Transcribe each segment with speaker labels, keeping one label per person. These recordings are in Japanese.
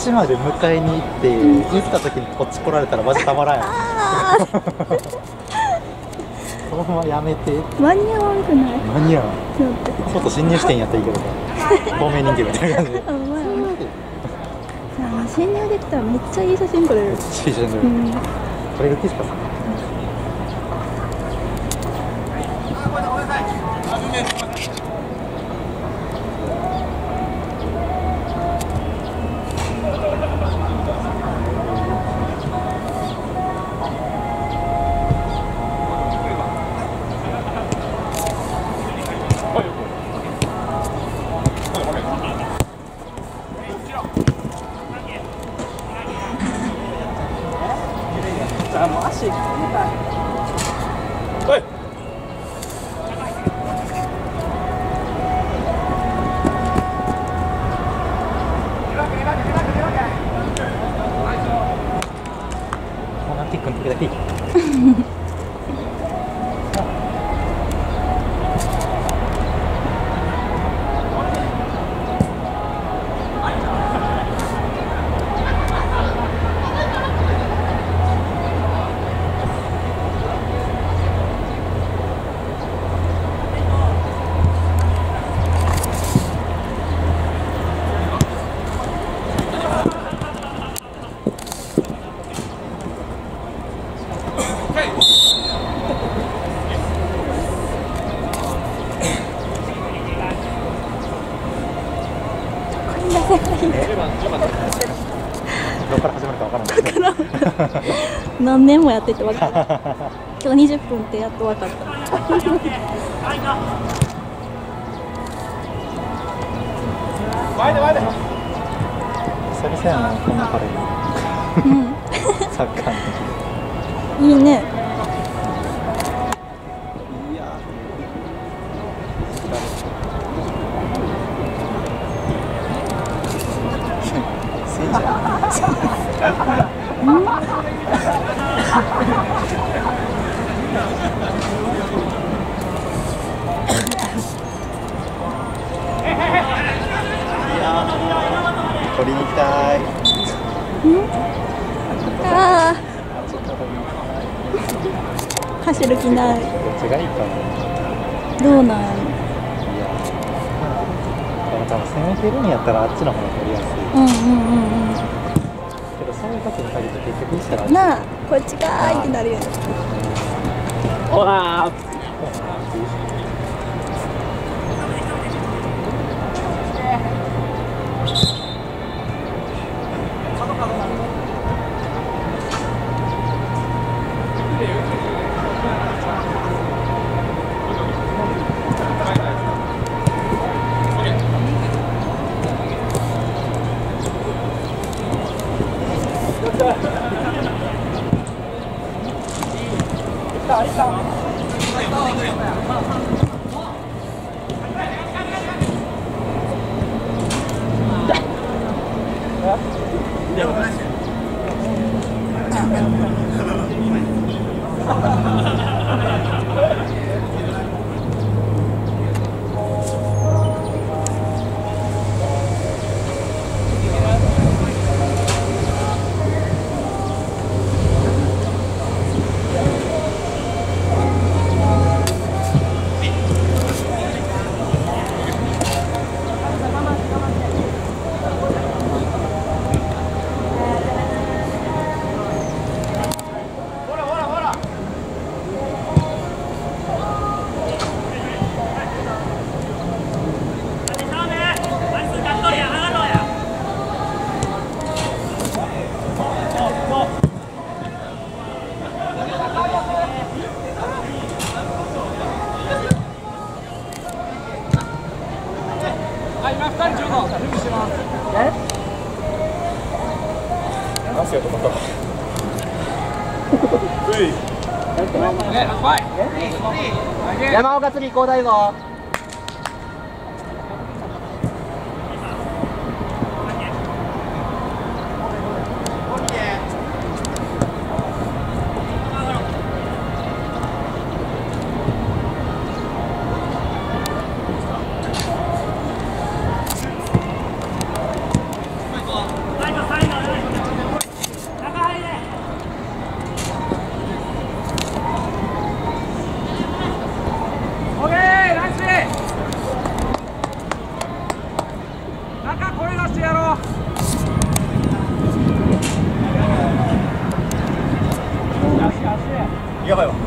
Speaker 1: ちまで迎えに行って行った時にこっち来られたらマジたまらんやん。そのままやめて。
Speaker 2: 間に合わんくない？
Speaker 1: 間に合わん。外侵入してんやったらいいけどさ、透明人間みたいな感じで。
Speaker 2: 侵入できたらめっちゃいい写真撮れる。
Speaker 1: めっちゃいい写真撮れる。撮れる気しかさ。
Speaker 3: もう足痛い。
Speaker 1: おい。コーナーキックの時だけいい。どこから始まるかわからない。
Speaker 2: 何年もやってて分かる。今日20分ってやっと分かった。
Speaker 1: 久々やな、こんな彼。
Speaker 2: うん。
Speaker 1: サッカーの。
Speaker 2: いいね。
Speaker 1: 取りに行きたい。
Speaker 2: ああ。走る気ない。
Speaker 1: どっちがいいかな。
Speaker 2: どうなんやろ。
Speaker 1: いや。多分攻めてるんやったらあっちの方が取りやすい。
Speaker 2: うん。
Speaker 1: けどそういう時に限って結局したら。
Speaker 2: なあ、こっちかーいってなるよね。
Speaker 3: ほら。山岡釣り交代ぞ。
Speaker 4: 最後
Speaker 1: やばいわ。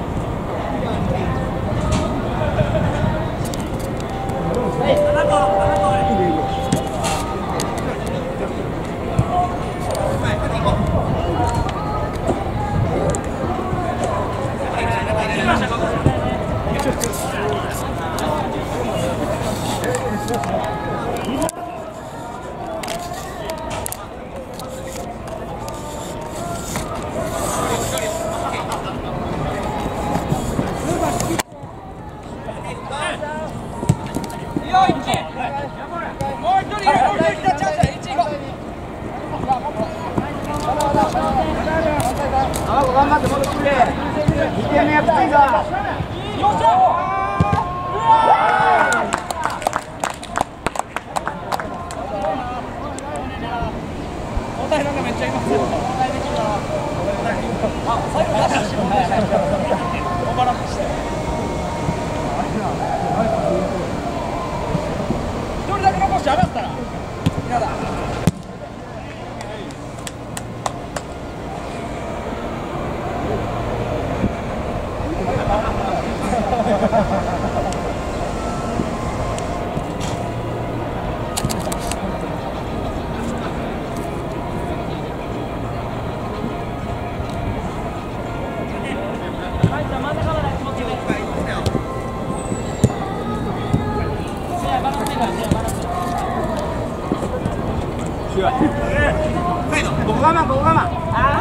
Speaker 3: 頑張って戻ってくれ。2点目やったいぞ。よっしゃ。交代なんかめっちゃいますよ。あ、最後出した。オーバーラップして。一人だけ残して上がったら。嫌だ。ここ我慢、ここ我慢。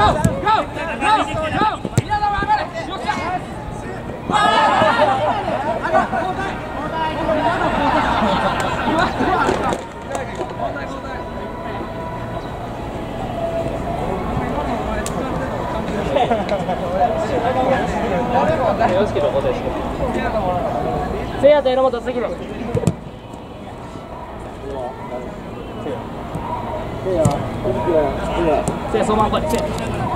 Speaker 3: せいやと榎本次の。せいやそのまま来い。せい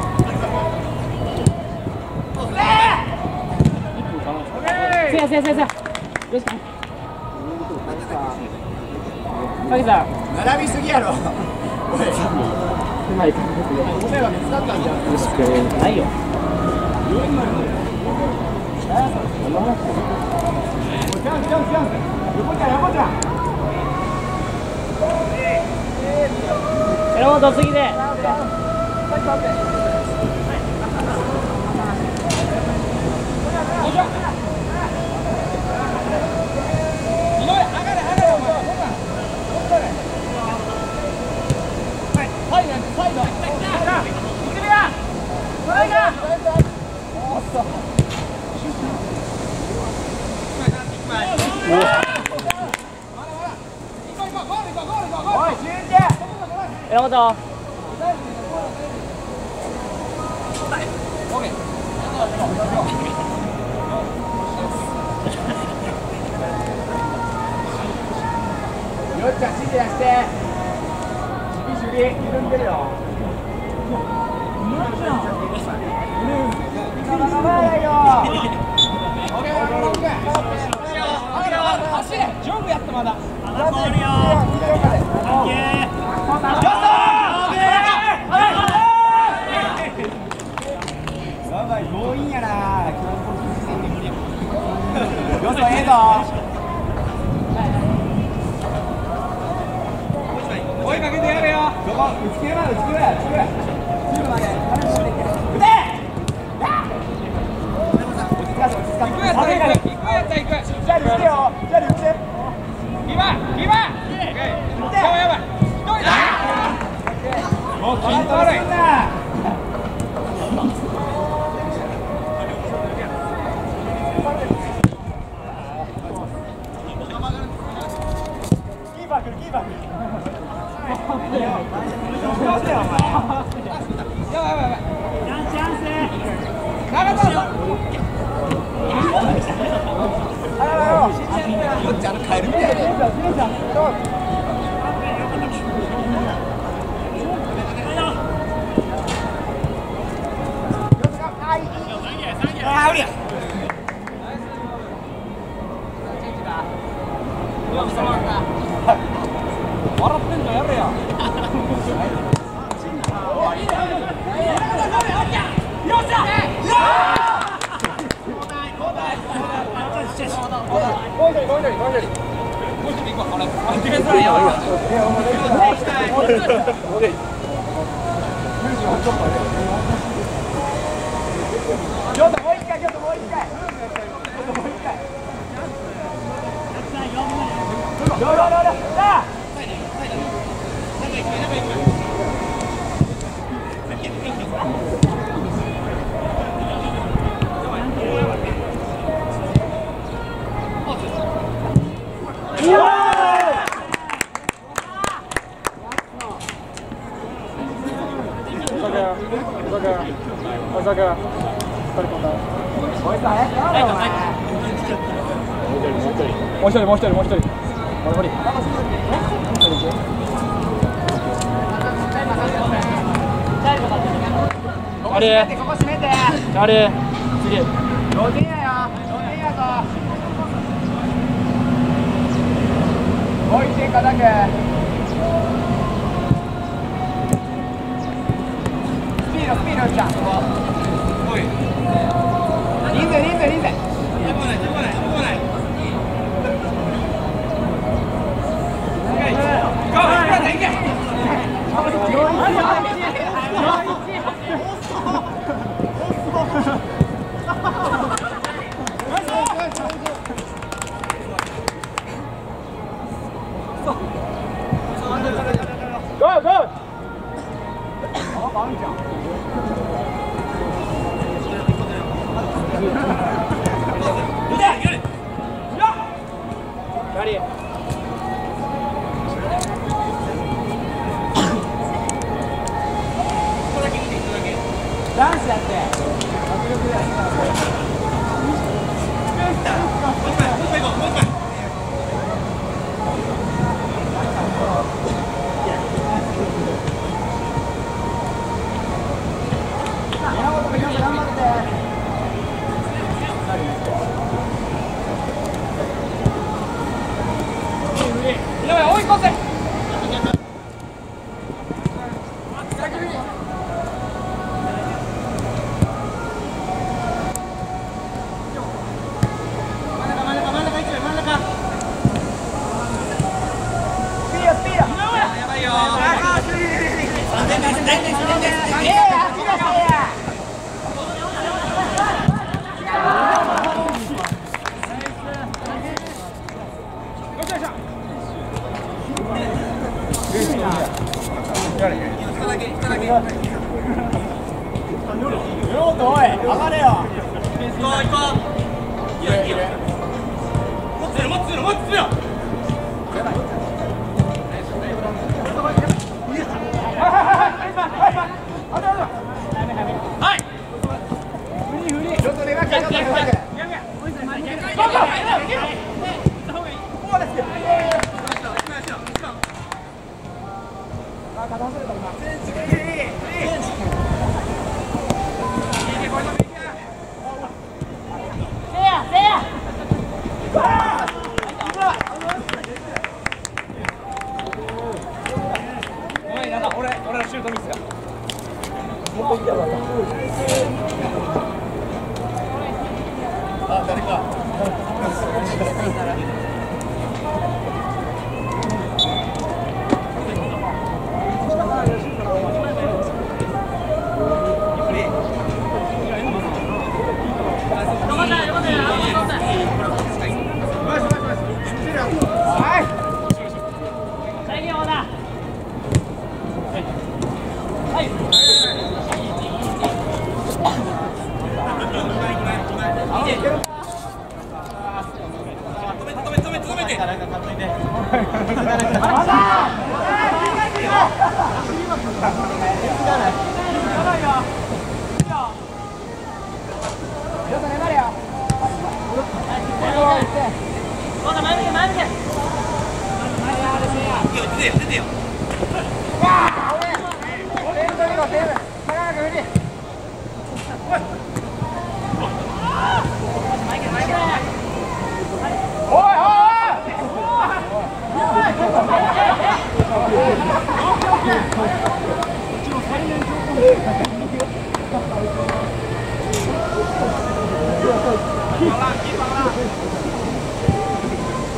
Speaker 3: や。せいや。よし。影さん。並びすぎやろ。うまい。答えは別だったんじゃん。よしくないよ。榎本次で。榎本。よっちゃん指示出して。守備緩んでるよ。走れ、上部やってまだ。やばい、強引やな。よそええぞ。追いかけてやれよ。どこ？打ち切れまで、打ち切れ。10まで。打て！行くやったら行く。じゃあ打てよ。じゃあ打て。今。やばい。一人だ。もう筋トレすんな。キーパー来る。やばい。チャンス。長田さん。よっちゃんカエルみたいな。笑ってんのやい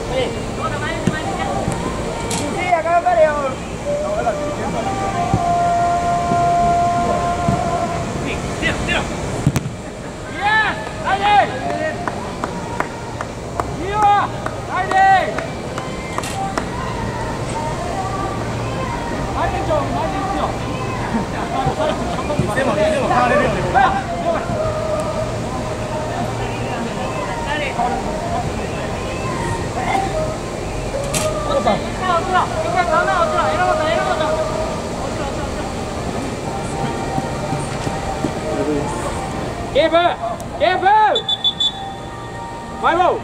Speaker 3: 変われるよね。Careful! Careful! Five-0!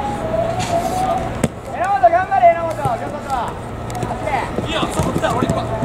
Speaker 3: いいよ、そこ来た、俺行くわ。